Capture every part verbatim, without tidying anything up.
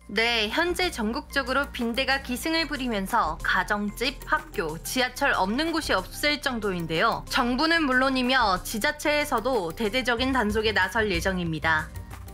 네, 현재 전국적으로 빈대가 기승을 부리면서 가정집, 학교, 지하철 없는 곳이 없을 정도인데요. 정부는 물론이며 지자체에서도 대대적인 단속에 나설 예정입니다.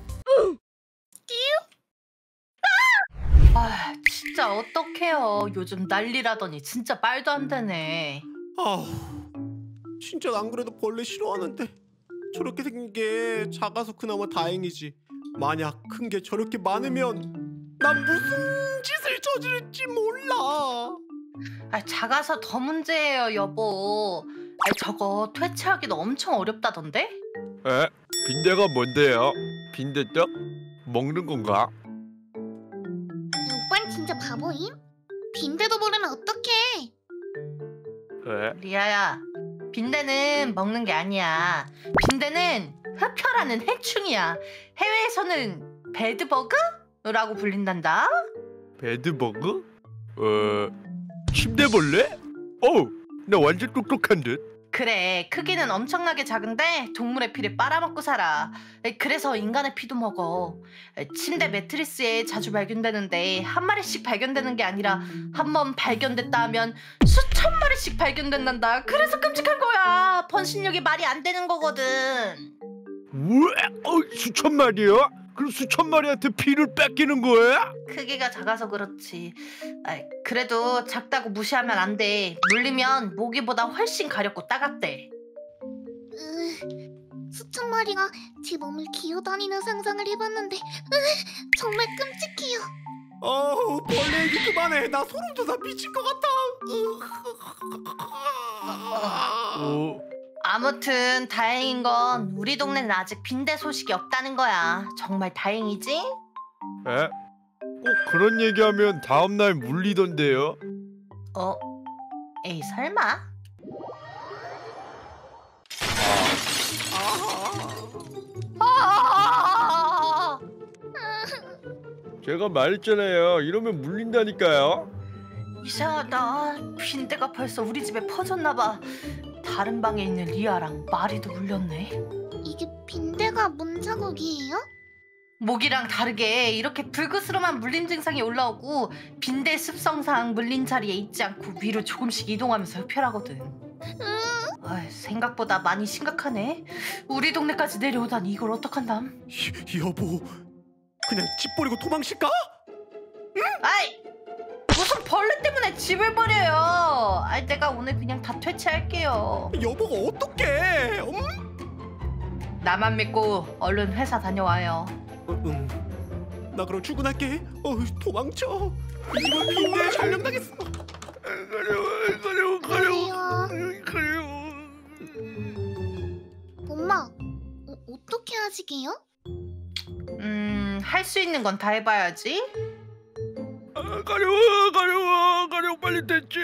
아, 진짜 어떡해요. 요즘 난리라더니 진짜 말도 안 되네. 아우, 진짜 안 그래도 벌레 싫어하는데 저렇게 생긴 게 작아서 그나마 다행이지. 만약 큰 게 저렇게 많으면 난 무슨 짓을 저지를지 몰라. 아, 작아서 더 문제예요, 여보. 아, 저거 퇴치하기도 엄청 어렵다던데? 에? 빈대가 뭔데요? 빈대떡? 먹는 건가? 오빤 진짜 바보임? 빈대도 모르면 어떡해? 에? 리아야, 빈대는 먹는 게 아니야. 빈대는 흡혈하는 해충이야. 해외에서는 배드버그라고 불린단다. 배드버그? 어... 침대벌레? 어우, 나 완전 똑똑한 듯. 그래, 크기는 엄청나게 작은데 동물의 피를 빨아먹고 살아. 그래서 인간의 피도 먹어. 침대 매트리스에 자주 발견되는데 한 마리씩 발견되는 게 아니라 한 번 발견됐다 하면 수천 마리씩 발견된단다. 그래서 끔찍한 거야. 번식력이 말이 안 되는 거거든. 우와, 어, 수천 마리야? 그럼 수천 마리한테 피를 뺏기는 거야? 크기가 작아서 그렇지. 아이, 그래도 작다고 무시하면 안 돼. 물리면 모기보다 훨씬 가렵고 따갑대. 으, 수천 마리가 제 몸을 기어다니는 상상을 해봤는데 으, 정말 끔찍해요. 어우, 벌레 얘기 그만해. 나 소름 돋아 미칠 것 같아. 어, 아무튼 다행인 건 우리 동네는 아직 빈대 소식이 없다는 거야. 정말 다행이지? 에? 꼭 그런 얘기하면 다음날 물리던데요? 어? 에이, 설마? 아! 제가 말했잖아요. 이러면 물린다니까요. 이상하다. 빈대가 벌써 우리 집에 퍼졌나 봐. 다른 방에 있는 리아랑 마리도 물렸네. 이게 빈대가 뭔 자국이에요? 모기랑 다르게 이렇게 불그스름한 물림 증상이 올라오고 빈대 습성상 물린 자리에 있지 않고 위로 조금씩 이동하면서 흡혈하거든. 어이, 생각보다 많이 심각하네. 우리 동네까지 내려오다니 이걸 어떡한담? 여보, 그냥 집 버리고 도망칠까? 아이, 무슨 벌레 때문에 집을 버려요. 아이, 내가 오늘 그냥 다 퇴치할게요. 여보가 어떡해? 음? 나만 믿고 얼른 회사 다녀와요. 어, 응. 나 그럼 출근할게. 어, 도망쳐. 이 집은 빈대에 전령당했어. 가려워, 가려워, 가려워, 가려워. 엄마, 어, 어떻게 하시게요? 음, 할 수 있는 건 다 해봐야지. 아, 가려워, 가려워, 가려워, 빨리 됐지.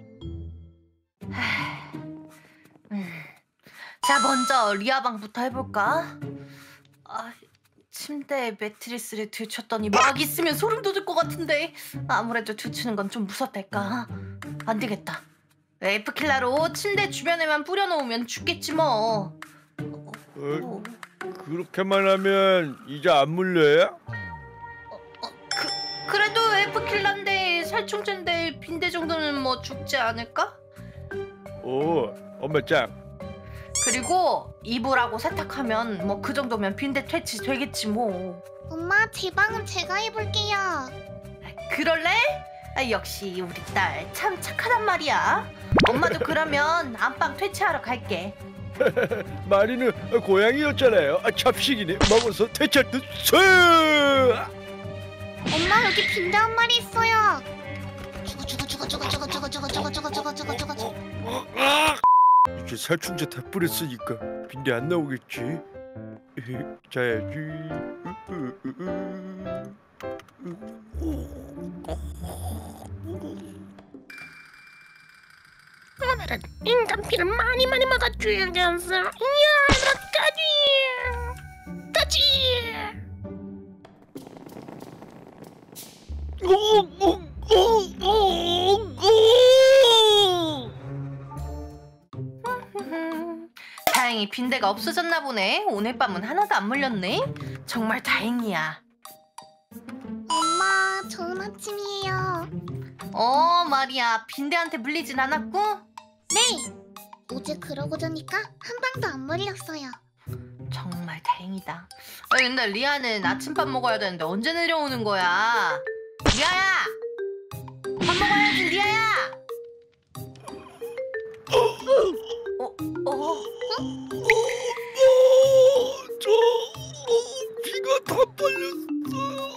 음. 자, 먼저 리아 방부터 해볼까? 아, 침대에 매트리스를 들쳤더니 막 있으면 소름 돋을 것 같은데 아무래도 들추는 건 좀 무섭달까? 안 되겠다. 에프킬라로 침대 주변에만 뿌려놓으면 죽겠지 뭐. 어, 어, 그렇게만 하면 이제 안 물려요? 그, 그래도 에프킬라인데 살충제인데 빈대 정도는 뭐 죽지 않을까? 오, 엄마 짱. 그리고 이불하고 세탁하면 뭐 그 정도면 빈대 퇴치 되겠지 뭐. 엄마, 제 방은 제가 해볼게요. 그럴래? 아, 역시 우리 딸 참 착하단 말이야. 엄마도 그러면 안방 퇴치하러 갈게. 마리는 고양이였잖아요. 아, 잡식이네. 먹어서 퇴치할 수. 엄마, 여기 빈대 한 마리 있어요. 죽어 죽어 죽어 죽어 죽어 죽어 죽어 죽어 죽어 죽어 죽어 죽어 죽어. 이제 살충제 다 뿌렸으니까 빈대 안 나오겠지. 자야지. 오늘은 인간 피를 많이 많이 먹어줘야겠어. 이야, 나까지 까지. 다행히 빈대가 없어졌나 보네. 오늘 밤은 하나도 안 물렸네. 정말 다행이야. 엄마, 좋은 아침이에요. 어 말이야 빈대한테 물리진 않았고? 네. 어제 그러고 자니까 한 방도 안 물렸어요. 정말 다행이다. 아니, 근데 리아는 아침밥 먹어야 되는데 언제 내려오는 거야? 리아야! 밥 먹어야지 리아야! 어? 어? 저 어, 피가 다 빨렸어요.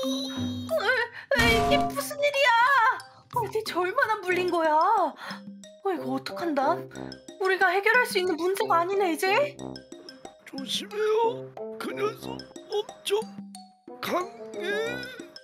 에, 이게 무슨 일이야? 어, 대체 얼마나 물린 거야? 어, 이거 어떡한다? 우리가 해결할 수 있는 문제가 아니네 이제? 조심해요. 그 녀석 엄청 강해요.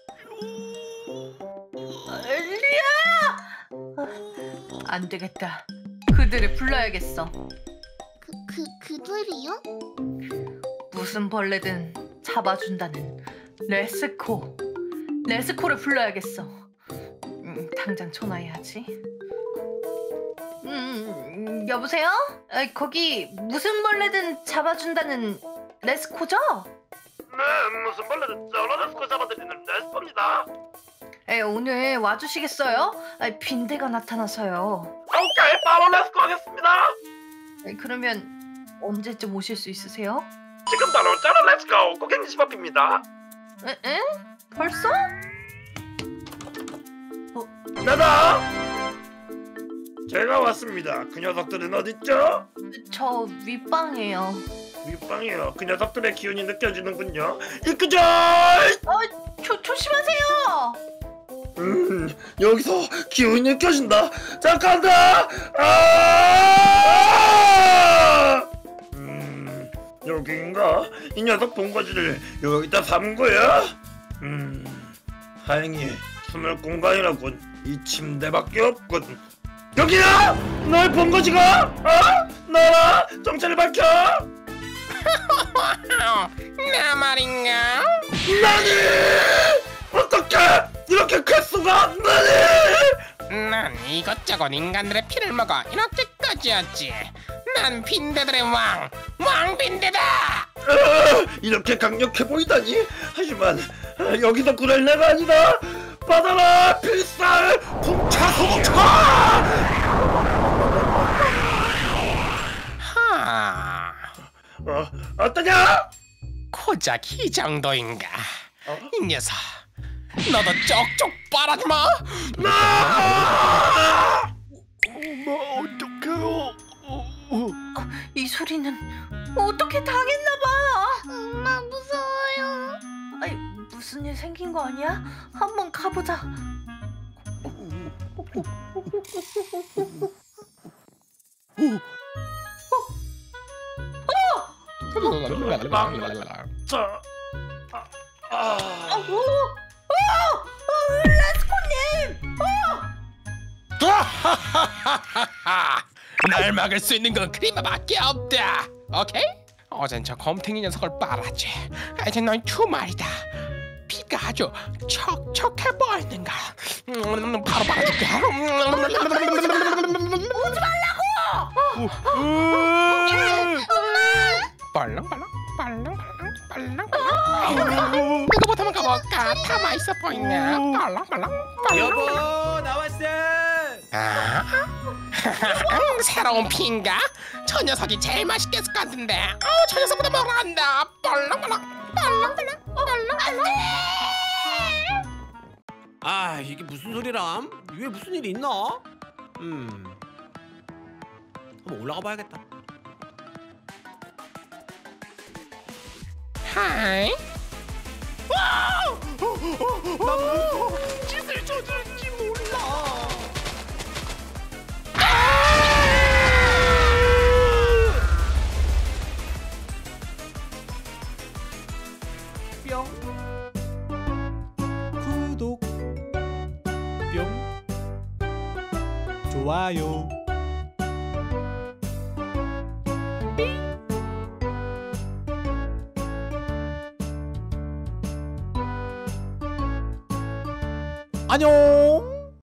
리아! 아, 안 되겠다. 그들을 불러야겠어. 그, 그, 그들이요? 무슨 벌레든 잡아준다는 레스코. 레스코를 불러야겠어. 음, 당장 전화해야지. 음, 여보세요? 아, 거기 무슨 벌레든 잡아준다는 레스코죠? 네, 무슨 벌레든 저러레스코 잡아드리는 레스코입니다. 에, 오늘 와주시겠어요? 아, 빈대가 나타나서요. 오케이, 바로 레스코 하겠습니다. 에, 그러면 언제쯤 오실 수 있으세요? 지금 바로 저러 레스코 고객님 집 앞입니다. 에? 에? 벌써? 나다! 제가 왔습니다. 그 녀석들은 어딨죠? 저 윗방이에요. 윗방이요. 그 녀석들의 기운이 느껴지는군요. 이끄죠! 어, 조, 조심하세요! 음, 여기서 기운이 느껴진다. 잠깐다! 아! 음, 여기인가? 이 녀석 본거지를 여기다 삼은 거야? 음, 다행히 숨을 공간이라군. 이 침대밖에 없군. 여기야! 너의 본거지가! 어? 너라! 정체를 밝혀! 나 말인가? 나니! 어떻게 이렇게 클 수가? 나니! 난 이것저것 인간들의 피를 먹어 이렇게까지였지. 난 빈대들의 왕, 왕빈대다. 어, 이렇게 강력해 보이다니. 하지만 어, 여기서 그럴 내가 아니다. 받아라 필살 풍차소차. 하, 어, 어떠냐? 고작 이 정도인가? 어? 이 녀석, 너도 쪽쪽 빨아주마. 나! 엄마 어떡해요? 어, 어. 이 소리는 어떻게 당했나봐. 엄마 무서워요. 아니, 무슨 일 생긴 거 아니야? 한번 가보자. 자, 아, 아. 어, 오, 오, 어, 레스코님! 날 막을 수 있는 건 크리마밖에 없다. 오케이? 어젠 저 곰탱이 녀석을 빨았지. 이제 넌 두 마리다. 피가 아주 촉촉해 보이는가? 음, 바로 빨아줄게. 오지 말라고! 빨랑빨랑 빨랑빨랑 빨랑빨랑. 이거 못하면 가볼까? 다 맛있어 보이네. 빨랑빨랑 빨랑. 여보 나왔어. 아? 음, 새로운 피인가? 저 녀석이 제일 맛있겠을 것 같은데. 어, 저 녀석보다 먹어간다. 빨랑빨랑 빨랑빨랑 빨랑빨랑. 아 이게 무슨 소리람? 위에 무슨 일이 있나? 음 한번 올라가 봐야겠다. 하이. 난 무슨 짓을 저질지 몰라. 뿅 구독 뿅 좋아요 안녕.